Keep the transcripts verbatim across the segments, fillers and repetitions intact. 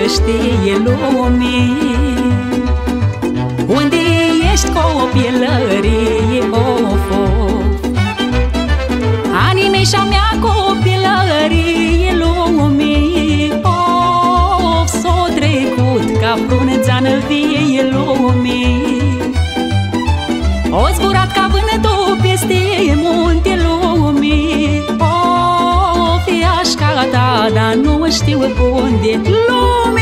știe lumii. Unde ești copilărie, of, of, anii mei și-a mea copilărie lumii, of, s-o trecut ca frunzeană vie lumii. O zburat ca vânătul peste munte lumii, of, i-aș căuta, dar nu știu unde lumii.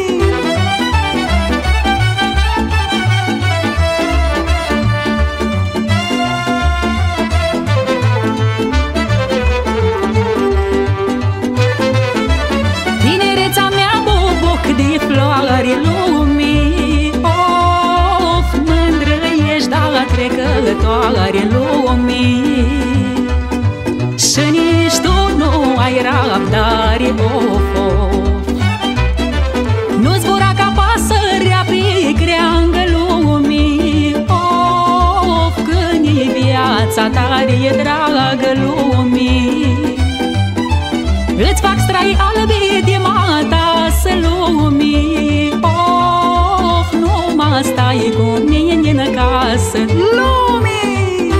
De floare lumii, of, mândră ești, dar trecătoare lumii. Și nici tu nu ai rabdare, of, of, nu zbura ca pasărea pe creangă lumii, of, când e viața tare e dragă lumii. Îți fac strai albe de matasă lumii, of, nu mă stai cu mine în casă lumii.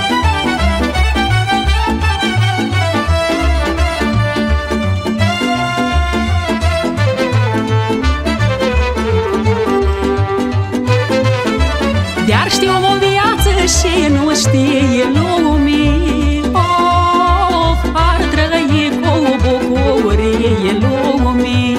Dar știu o viață și nu știe lumii, of, ar trăi cu bucurie lumii.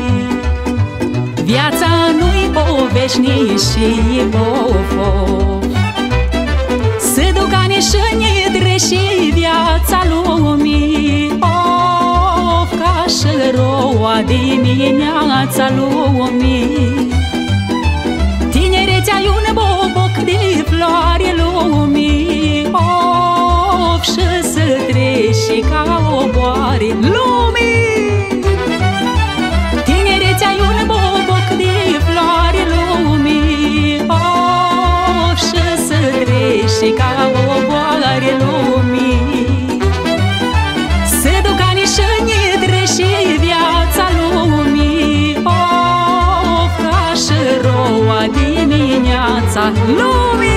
Viața nu-i poveșnicie, of, of, se duc ani și ne trece viața lumii, of, ca și roa dimineața lumii. Tinerețea-i un boboc de floare lumii, of, și se trece ca o boare lumii. Tinerețea-i un boboc de floare lumii, of, și se trece ca o boare lumii. Se duc ani și ne trece viața lumii, of, ca și roa dimineața lumii.